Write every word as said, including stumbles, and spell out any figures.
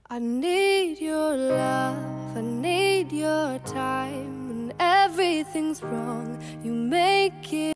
I need your love, I need your time. When everything's wrong, you make it